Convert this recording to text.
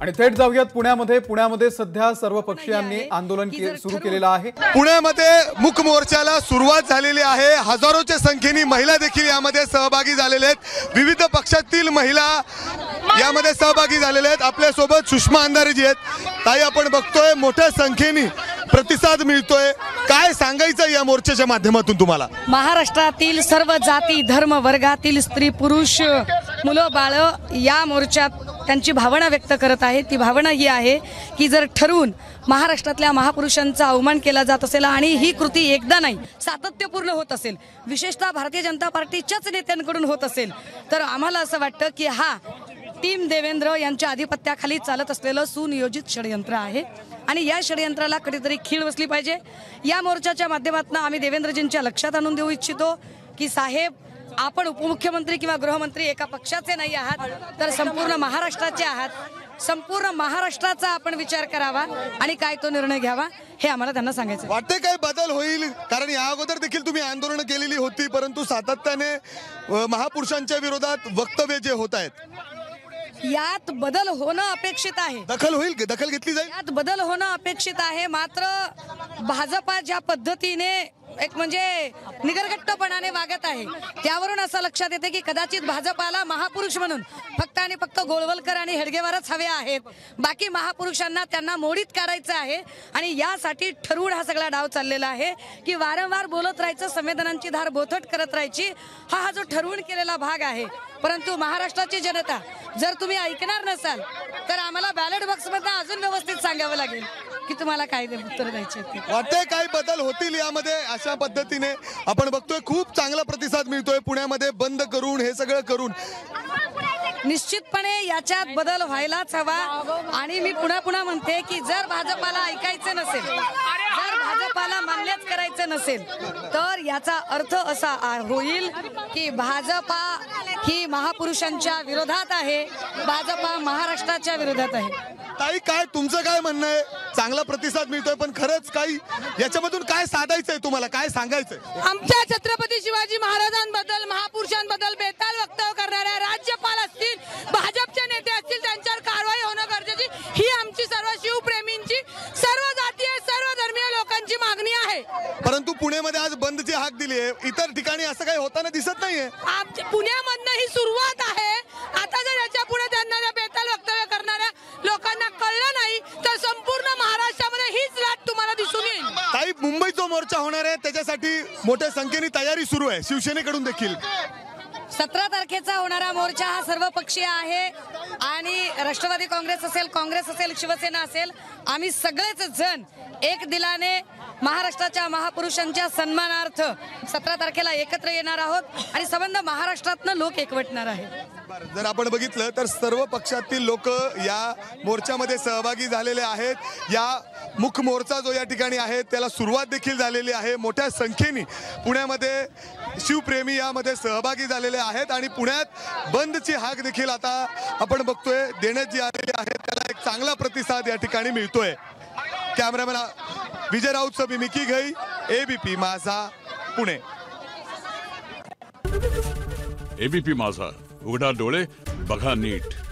आणि थेट जाऊयात पुण्यामध्ये सध्या सर्व पक्षीयांनी आंदोलन सुरू केलेलं आहे। पुण्यामध्ये मूक मोर्चाला सुरुवात झालेली आहे। हजारोच्या संख्येने महिला देखील यामध्ये सहभागी झालेले आहेत। विविध पक्षातील महिला यामध्ये सहभागी झालेले आहेत। आपल्या सोबत सुषमा अंधारे जी आहेत। ताई, आपण बघतोय मोठ्या संख्येने प्रतिसाद मिळतोय, काय सांगायचं या मोर्चाच्या माध्यमातून तुम्हाला? महाराष्ट्रातील सर्व जाती धर्म वर्गातील स्त्री पुरुष मुलं बाळ या मोर्चात त्यांची भावना व्यक्त करत आहे। ती भावना ही आहे की जर ठरवून महाराष्ट्रातल्या महापुरुषांचा अवमान केला जात असेल आणि ही कृती एकदा नाही सातत्यपूर्ण होत असेल, विशेषतः भारतीय जनता पार्टीच्याच नेत्यांकडून होत असेल, तर आम्हाला असं वाटतं की हा टीम देवेंद्र यांच्या आधिपत्याखाली चालत असलेलं सुनियोजित षडयंत्र आहे आणि या षडयंत्राला कधीतरी खीळ बसली पाहिजे। या मोर्चाच्या माध्यमातून आम्ही देवेंद्रजींच्या लक्षात आणून देऊ इच्छितो की साहेब, आपण उपमुख्यमंत्री किंवा गृहमंत्री एका पक्षाचे नाही आहात, तर संपूर्ण महाराष्ट्राचे आहात। संपूर्ण महाराष्ट्राचा आपण विचार करावा आणि काय तो निर्णय घ्यावा, हे आम्हाला त्यांना सांगायचं। वाटते काय बदल होईल? कारण या अगोदर देखील तुम्ही आंदोलन केलेली होती, परंतु सातत्याने महापुरुषांच्या विरोधात वक्तव्य जे होत आहेत, यात बदल होणं अपेक्षित आहे। दखल होईल, दखल घेतली जाईल, यात बदल होणं अपेक्षित आहे। मात्र भाजपा ज्या पद्धतीने एक म्हणजे निगरगट्टपणाने वागत आहे, त्यावरून असं लक्षात येते की कदाचित भाजपाला महापुरुष म्हणून फक्त आणि फक्त गोळवलकर आणि हेडगेवारच हवे आहेत, बाकी महापुरुषांना त्यांना मोडीत काढायचं आहे। आणि यासाठी ठरवून हा सगळा डाव चाललेला आहे की वारंवार बोलत राहायचं, संवेदनांची धार बोथट करत राहायची, हा जो ठरवून केलेला भाग आहे। परंतु महाराष्ट्राची जनता जर तुम्ही ऐकणार नसाल तर आम्हाला बॅलेट बॉक्समधून अजून व्यवस्थित सांगावं लागेल की तुम्हाला काय उत्तर द्यायचे। वाटते काय बदल होतील यामध्ये? अशा पद्धतीने आपण बघतोय खूप चांगला प्रतिसाद मिळतोय पुण्यामध्ये, बंद करून हे सगळं करून निश्चितपणे याच्यात बदल व्हायलाच हवा। आणि मी पुन्हा म्हणते की जर भाजपाला ऐकायचं नसेल, जर भाजपाला मान्यच करायचं नसेल, तर याचा अर्थ असा होईल की भाजपा ही महापुरुषांच्या विरोधात आहे, भाजपा महाराष्ट्राच्या विरोधात आहे। ताई, काय तुमचं काय म्हणणं आहे? चांगला प्रतिसाद मिळतोय, पण खरंच काही याच्यामधून काय साधायचंय, तुम्हाला काय सांगायचंय? आमच्या छत्रपती शिवाजी महाराजांबद्दल, महापुरुषांबद्दल बेताल वक्तव्य करणाऱ्या राज्यपाल असतील, भाजपचे नेते असतील, त्यांच्यावर कारवाई होणं गरजेची ही आमची सर्व शिवप्रेमींची, सर्व जातीय सर्व धर्मीय लोकांची मागणी आहे। परंतु पुण्यामध्ये आज बंदची हाक दिली आहे, इतर ठिकाणी असं काही होताना दिसत नाहीये। पुण्यामधनं ही सुरुवात आहे। आता जर याच्या पुढे त्यांना बेताल वक्तव्य करणाऱ्या लोकांना कळलं नाही तर संपूर्ण महाराष्ट्रामध्ये हीच लाट तुम्हाला दिसून येईल। ताई, मुंबईत जो मोर्चा होणार आहे त्याच्यासाठी मोठ्या संख्येने तयारी सुरू आहे शिवसेनेकडून देखील। 17 तारखेचा होणारा मोर्चा हा सर्वपक्षीय आहे आणि राष्ट्रवादी काँग्रेस असेल, शिवसेना असेल, आम्ही सगळेच जण एक दिलाने महाराष्ट्राच्या महापुरुषांच्या सन्मानार्थ 17 तारखेला एकत्र येणार आहोत आणि संबंध महाराष्ट्रातनं लोक एकवटणार आहेत। जर आपण बघितलं तर सर्व पक्षातील लोक या मोर्चामध्ये सहभागी झालेले आहेत। या मुख मोर्चा जो या ठिकाणी आहे त्याला सुरुवात देखील झालेली आहे। मोठ्या संख्येने पुण्यामध्ये शिवप्रेमी यामध्ये सहभागी झालेले आहेत आणि पुण्यात बंदची हाक देखील आता आपण बघतोय देण्यात जी आलेली आहे, त्याला एक चांगला प्रतिसाद या ठिकाणी मिळतोय। कॅमेरामॅन विजय राऊतसह मी मिकी घई, एबीपी माझा, पुणे। एबीपी माझा, उघडा डोळे बघा नीट।